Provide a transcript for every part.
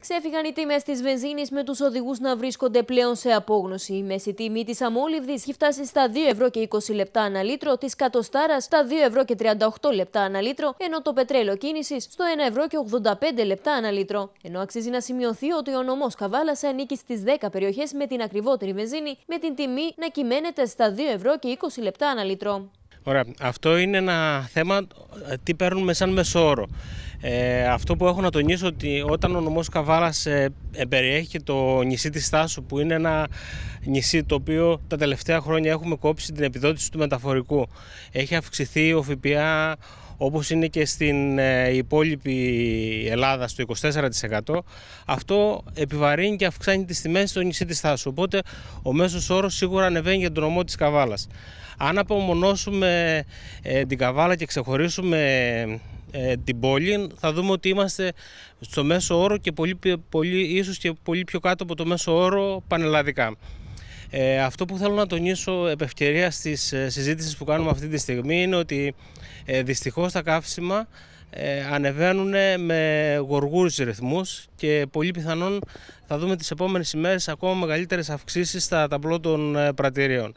Ξέφυγαν οι τιμές της βενζίνης με τους οδηγούς να βρίσκονται πλέον σε απόγνωση. Η μέση τιμή της αμόλυβδης έχει φτάσει στα 2 ευρώ και 20 λεπτά ανά λίτρο, της κατοστάρας στα 2 ευρώ και 38 λεπτά ανά λίτρο, ενώ το πετρέλαιο κίνησης στο 1 ευρώ και 85 λεπτά ανά λίτρο. Ενώ αξίζει να σημειωθεί ότι ο νομός Καβάλας ανήκει στις 10 περιοχές με την ακριβότερη βενζίνη, με την τιμή να κυμαίνεται στα 2 ευρώ και 20 λεπτά ανά λίτρο. Ωραία. Αυτό είναι ένα θέμα τι παίρνουμε σαν μεσόωρο. Αυτό που έχω να τονίσω ότι όταν ο νομός Καβάλας περιέχει και το νησί της Στάσου, που είναι ένα νησί το οποίο τα τελευταία χρόνια έχουμε κόψει την επιδότηση του μεταφορικού, έχει αυξηθεί ο ΦΠΑ όπως είναι και στην υπόλοιπη Ελλάδα στο 24%, αυτό επιβαρύνει και αυξάνει τις τιμές στο νησί της Στάσου. Οπότε ο μέσος όρος σίγουρα ανεβαίνει για τον νομό της Καβάλας. Αν απομονώσουμε την Καβάλα και ξεχωρίσουμε την πόλη, θα δούμε ότι είμαστε στο μέσο όρο και ίσως και πολύ πιο κάτω από το μέσο όρο πανελλαδικά. Αυτό που θέλω να τονίσω επ' ευκαιρία στις συζήτησεις που κάνουμε αυτή τη στιγμή είναι ότι δυστυχώς τα καύσιμα ανεβαίνουν με γοργούς ρυθμούς και πολύ πιθανόν θα δούμε τις επόμενες ημέρες ακόμα μεγαλύτερες αυξήσεις στα ταμπλό των πρατηρίων.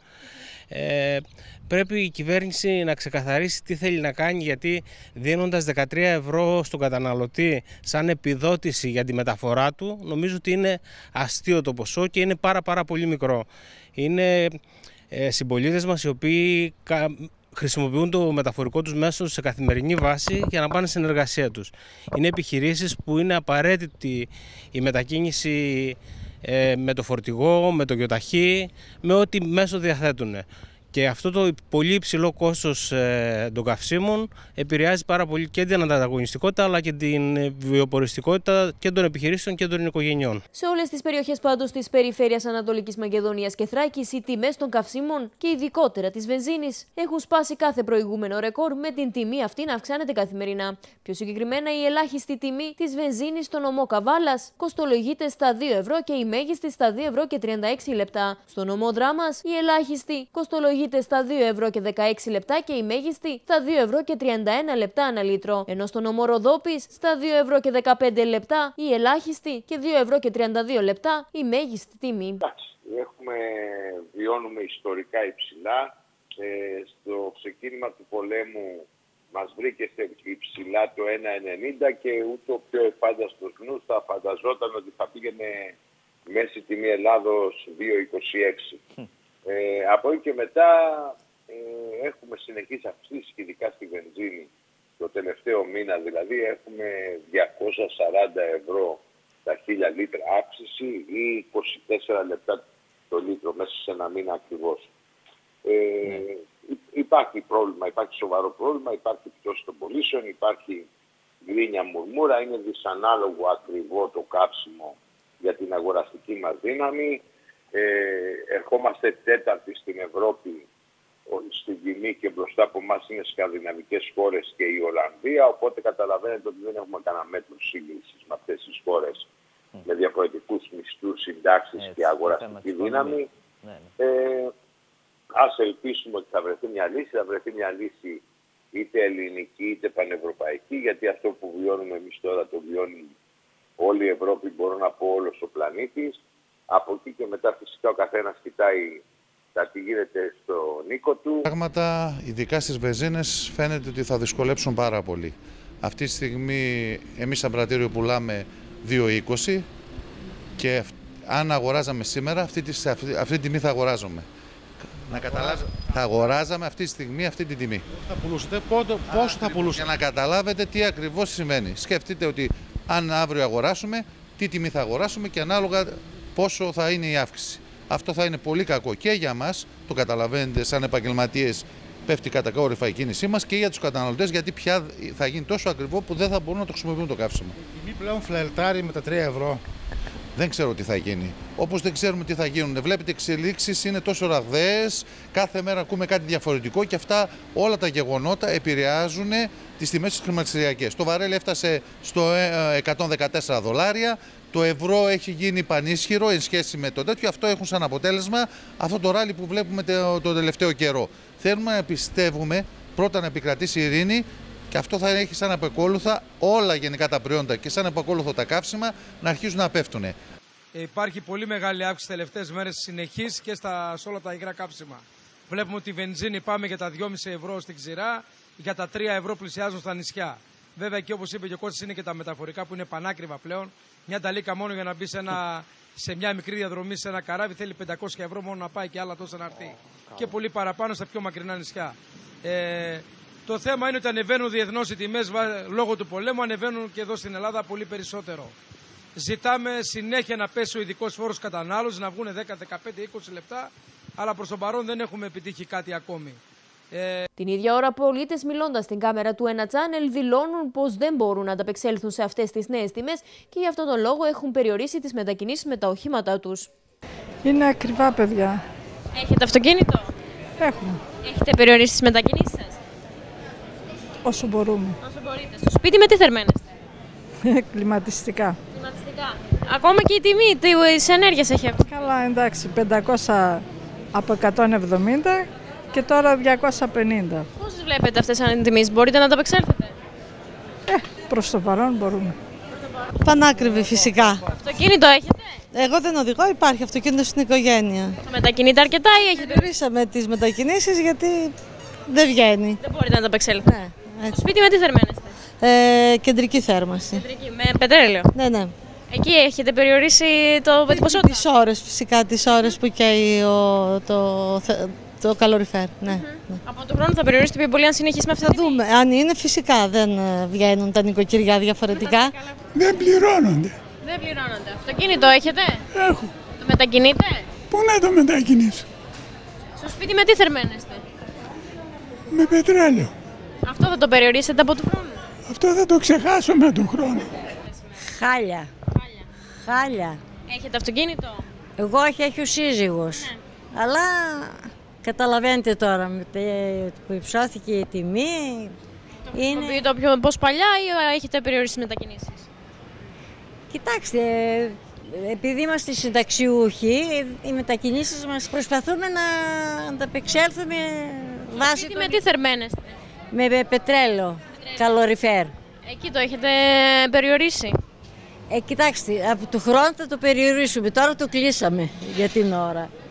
Πρέπει η κυβέρνηση να ξεκαθαρίσει τι θέλει να κάνει, γιατί δίνοντας 13 ευρώ στον καταναλωτή σαν επιδότηση για τη μεταφορά του, νομίζω ότι είναι αστείο το ποσό και είναι πάρα πολύ μικρό. Είναι συμπολίτες μας οι οποίοι χρησιμοποιούν το μεταφορικό τους μέσο σε καθημερινή βάση για να πάνε στην εργασία τους. Είναι επιχειρήσεις που είναι απαραίτητη η μετακίνηση με το φορτηγό, με το γιοταχή, με ό,τι μέσο διαθέτουν. Και αυτό το πολύ υψηλό κόστος των καυσίμων επηρεάζει πάρα πολύ και την ανταγωνιστικότητα, αλλά και την βιοποριστικότητα και των επιχειρήσεων και των οικογενειών. Σε όλες τις περιοχές πάντως της περιφέρειας Ανατολικής Μακεδονίας και Θράκης, οι τιμές των καυσίμων και ειδικότερα της βενζίνης έχουν σπάσει κάθε προηγούμενο ρεκόρ, με την τιμή αυτή να αυξάνεται καθημερινά. Πιο συγκεκριμένα, η ελάχιστη τιμή της βενζίνης στον νομό Καβάλας κοστολογείται στα 2 ευρώ και η μέγιστη στα 2 ευρώ και 36 λεπτά. Στον νομό Δράμας, η ελάχιστη κοστολογείται στα 2 ευρώ και 16 λεπτά και η μέγιστη στα 2 ευρώ και 31 λεπτά ανά λίτρο. Ενώ στον νομό Ροδόπης, στα 2 ευρώ και 15 λεπτά η ελάχιστη και 2 ευρώ και 32 λεπτά η μέγιστη τιμή. Βιώνουμε ιστορικά υψηλά. Στο ξεκίνημα του πολέμου μας βρήκε υψηλά το 1,90 και ούτε ο πιο εφάνταστος νους θα φανταζόταν ότι θα πήγαινε μέση τιμή Ελλάδος 2,26. Από εκεί και μετά έχουμε συνεχείς αυξήσεις, ειδικά στη βενζίνη. Το τελευταίο μήνα δηλαδή έχουμε 240 ευρώ τα 1000 λίτρα αύξηση ή 24 λεπτά το λίτρο μέσα σε ένα μήνα ακριβώς. Υπάρχει πρόβλημα, υπάρχει σοβαρό πρόβλημα, υπάρχει πτώση των πωλήσεων, υπάρχει γκρίνια μουρμούρα, είναι δυσανάλογο ακριβό το κάψιμο για την αγοραστική μας δύναμη. Ερχόμαστε τέταρτη στην Ευρώπη στην τιμή και μπροστά από εμάς είναι σκανδιναβικές χώρες και η Ολλανδία, οπότε καταλαβαίνετε ότι δεν έχουμε κανένα μέτρο σύγκρισης με αυτές τις χώρες με διαφορετικούς μισθούς, συντάξεις και αγοραστική δύναμη. Ας ελπίσουμε ότι θα βρεθεί μια λύση, θα βρεθεί μια λύση είτε ελληνική είτε πανευρωπαϊκή, γιατί αυτό που βιώνουμε εμείς τώρα το βιώνει όλη η Ευρώπη, μπορώ να πω όλος ο πλανήτης. Από εκεί και μετά φυσικά ο καθένας κοιτάει τι γίνεται στον οίκο του. Πράγματα, ειδικά στις βενζίνες, φαίνεται ότι θα δυσκολέψουν πάρα πολύ. Αυτή τη στιγμή εμείς σαν πρατήριο πουλάμε 2,20 και αν αγοράζαμε σήμερα αυτή τη τιμή θα αγοράζουμε. Να καταλάβετε, θα αγοράζαμε αυτή τη στιγμή αυτή τη τιμή. Θα πουλούσατε, πόσο θα πουλούσατε? Για να καταλάβετε τι ακριβώς σημαίνει. Σκεφτείτε ότι αν αύριο αγοράσουμε, τι τιμή θα αγοράσουμε και ανάλογα πόσο θα είναι η αύξηση. Αυτό θα είναι πολύ κακό και για μας, το καταλαβαίνετε, σαν επαγγελματίες πέφτει κατακόρυφα η κίνησή μας, και για τους καταναλωτές, γιατί πια θα γίνει τόσο ακριβό που δεν θα μπορούν να το χρησιμοποιούν το καύσιμο. Η τιμή πλέον φλερτάρει με τα 3 ευρώ. Δεν ξέρω τι θα γίνει. Όπως δεν ξέρουμε τι θα γίνουν. Βλέπετε, οι εξελίξεις είναι τόσο ραγδαίες, κάθε μέρα ακούμε κάτι διαφορετικό και αυτά όλα τα γεγονότα επηρεάζουν τις τιμές της χρηματιστηριακές. Το βαρέλι έφτασε στο 114 δολάρια. Το ευρώ έχει γίνει πανίσχυρο εν σχέση με το τέτοιο. Αυτό έχουν σαν αποτέλεσμα αυτό το ράλι που βλέπουμε το τελευταίο καιρό. Θέλουμε να πιστεύουμε πρώτα να επικρατήσει η ειρήνη Και αυτό θα έχει σαν επακόλουθα όλα γενικά τα προϊόντα και σαν επακόλουθο τα καύσιμα να αρχίζουν να πέφτουν. Υπάρχει πολύ μεγάλη αύξηση τις τελευταίες μέρες συνεχής και σε όλα τα υγρά καύσιμα. Βλέπουμε ότι η βενζίνη πάμε για τα 2,5 ευρώ στην ξηρά, για τα 3 ευρώ πλησιάζουν στα νησιά. Βέβαια και όπως είπε και ο Κώστας είναι και τα μεταφορικά που είναι πανάκριβα πλέον. Μια ταλίκα μόνο για να μπει σε μια μικρή διαδρομή σε ένα καράβι θέλει 500 ευρώ μόνο να πάει και άλλα τόσα να έρθει. Και πολύ παραπάνω στα πιο μακρινά νησιά. Το θέμα είναι ότι ανεβαίνουν διεθνώς οι τιμές λόγω του πολέμου, ανεβαίνουν και εδώ στην Ελλάδα πολύ περισσότερο. Ζητάμε συνέχεια να πέσει ο ειδικός φόρος κατανάλωσης, να βγουν 10, 15, 20 λεπτά, αλλά προς τον παρόν δεν έχουμε επιτύχει κάτι ακόμη. Την ίδια ώρα, πολίτες μιλώντας στην κάμερα του Ένα Channel δηλώνουν πως δεν μπορούν να ανταπεξέλθουν σε αυτές τις νέες τιμές και γι' αυτόν τον λόγο έχουν περιορίσει τις μετακινήσεις με τα οχήματά τους. Είναι ακριβά, παιδιά. Έχετε αυτοκίνητο? Έχουμε. Έχετε περιορίσει τις μετακινήσεις σας? Όσο μπορούμε. Όσο μπορείτε. Στο σπίτι με τι θερμαίνεστε? Κλιματιστικά. Κλιματιστικά. Ακόμα και η τιμή της ενέργειας έχει αυξηθεί. Καλά, εντάξει, 500 από 170 και τώρα 250. Πώς τις βλέπετε αυτές τις τιμές, μπορείτε να ανταπεξέλθετε? Προς το παρόν μπορούμε. Πανάκριβη φυσικά. Αυτοκίνητο έχετε? Εγώ δεν οδηγώ, υπάρχει αυτοκίνητο στην οικογένεια. Το μετακινείτε αρκετά ή έχετε? Περιορίσαμε τις μετακινήσεις γιατί δεν βγαίνει. Δεν μπορείτε να ανταπεξέλθετε. Ναι, Στο έτσι. σπίτι με τι θερμαίνεστε? Κεντρική θέρμαση. Κεντρική, με πετρέλαιο. Ναι. Εκεί έχετε περιορίσει το ποσότητα? Τις ώρες φυσικά, τις ώρες που καίει το καλοριφέρ. Ναι. Από τον χρόνο θα περιορίσετε πιο πολύ αν συνεχίσει με αυτά. Θα δούμε. Αν είναι φυσικά δεν βγαίνουν τα νοικοκυριά διαφορετικά. Δεν πληρώνονται. Δεν πληρώνονται. Αυτοκίνητο έχετε? Έχω. Το μετακινείτε? Πού να το μετακινήσω? Στο σπίτι με τι θερμαίνεστε? Με πετρέλαιο. Αυτό θα το περιορίσετε από τον χρόνο? Αυτό θα το ξεχάσω με τον χρόνο. Χάλια. Έχετε αυτοκίνητο? Εγώ έχει ο σύζυγος. Ναι. Αλλά καταλαβαίνετε τώρα που υψώθηκε η τιμή. Είναι το πιο πώς παλιά ή έχετε περιορίσει τις μετακινήσεις? Κοιτάξτε, επειδή είμαστε συνταξιούχοι, οι μετακινήσεις μας προσπαθούμε να ανταπεξέλθουμε βάσει Με τι θερμαίνεστε? με πετρέλαιο, καλοριφέρ. Εκεί το έχετε περιορίσει? Κοιτάξτε, από του χρόνου θα το περιορίσουμε, τώρα το κλείσαμε για την ώρα.